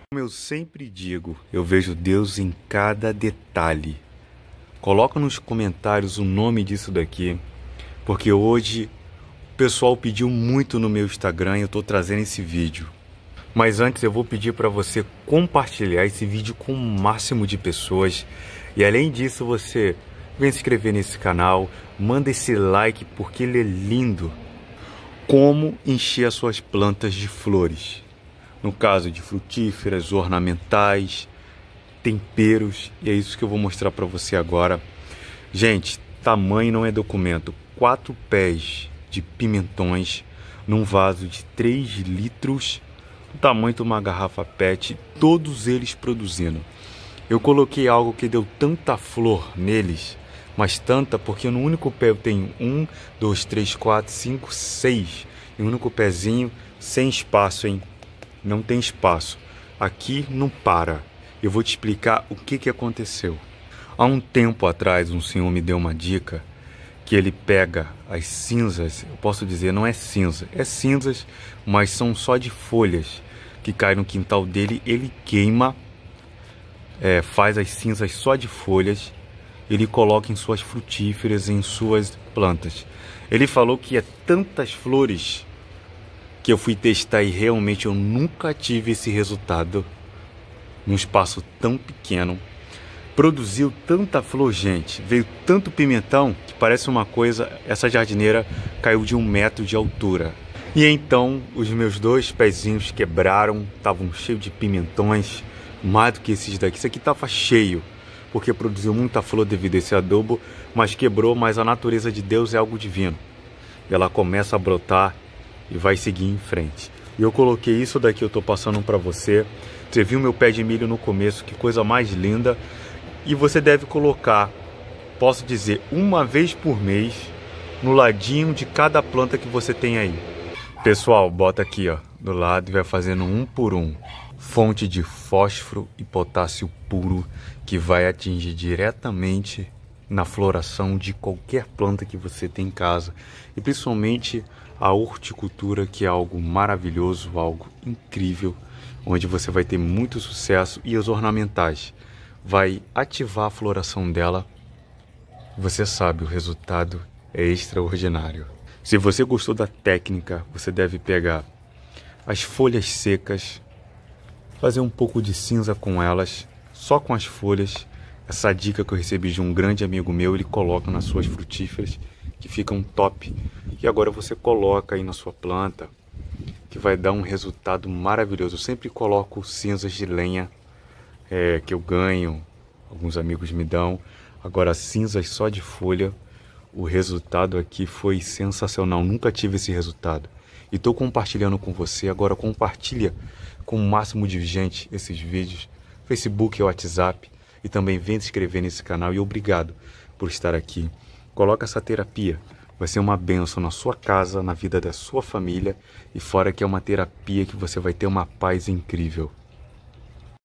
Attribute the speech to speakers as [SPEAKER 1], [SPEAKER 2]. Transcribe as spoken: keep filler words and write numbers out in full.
[SPEAKER 1] Como eu sempre digo, eu vejo Deus em cada detalhe. Coloca nos comentários o nome disso daqui, porque hoje o pessoal pediu muito no meu Instagram e eu estou trazendo esse vídeo. Mas antes eu vou pedir para você compartilhar esse vídeo com o máximo de pessoas. E além disso, você vem se inscrever nesse canal, manda esse like porque ele é lindo. Como encher as suas plantas de flores. No caso de frutíferas, ornamentais, temperos, e é isso que eu vou mostrar para você agora. Gente, tamanho não é documento. Quatro pés de pimentões num vaso de três litros, o tamanho de uma garrafa pet, todos eles produzindo. Eu coloquei algo que deu tanta flor neles, mas tanta porque no único pé eu tenho um, dois, três, quatro, cinco, seis. E um único pezinho, sem espaço, hein? Não tem espaço. Aqui não para. Eu vou te explicar o que, que aconteceu. Há um tempo atrás, um senhor me deu uma dica que ele pega as cinzas, eu posso dizer, não é cinza, é cinzas, mas são só de folhas que caem no quintal dele. Ele queima, é, faz as cinzas só de folhas, ele coloca em suas frutíferas, em suas plantas. Ele falou que é tantas flores que eu fui testar e realmente eu nunca tive esse resultado num espaço tão pequeno. Produziu tanta flor, gente, veio tanto pimentão que parece uma coisa, essa jardineira caiu de um metro de altura. E então os meus dois pezinhos quebraram, estavam cheios de pimentões, mais do que esses daqui. Isso aqui estava cheio, porque produziu muita flor devido a esse adubo, mas quebrou. Mas a natureza de Deus é algo divino. Ela começa a brotar e vai seguir em frente. E eu coloquei isso daqui, eu estou passando para você. Você viu meu pé de milho no começo, que coisa mais linda. E você deve colocar, posso dizer, uma vez por mês, no ladinho de cada planta que você tem aí. Pessoal, bota aqui, ó, do lado e vai fazendo um por um. Fonte de fósforo e potássio puro que vai atingir diretamente na floração de qualquer planta que você tem em casa. E principalmente a horticultura, que é algo maravilhoso, algo incrível, onde você vai ter muito sucesso. E os ornamentais vai ativar a floração dela. Você sabe, o resultado é extraordinário. Se você gostou da técnica, você deve pegar as folhas secas, fazer um pouco de cinza com elas, só com as folhas. Essa dica que eu recebi de um grande amigo meu, ele coloca nas suas frutíferas, que ficam top. E agora você coloca aí na sua planta, que vai dar um resultado maravilhoso. Eu sempre coloco cinzas de lenha é, que eu ganho, alguns amigos me dão. Agora cinzas só de folha, o resultado aqui foi sensacional. Nunca tive esse resultado. E estou compartilhando com você. Agora compartilha com o máximo de gente esses vídeos. Facebook e WhatsApp. E também vem se inscrever nesse canal. E obrigado por estar aqui. Coloca essa terapia. Vai ser uma bênção na sua casa, na vida da sua família. E fora que é uma terapia que você vai ter uma paz incrível.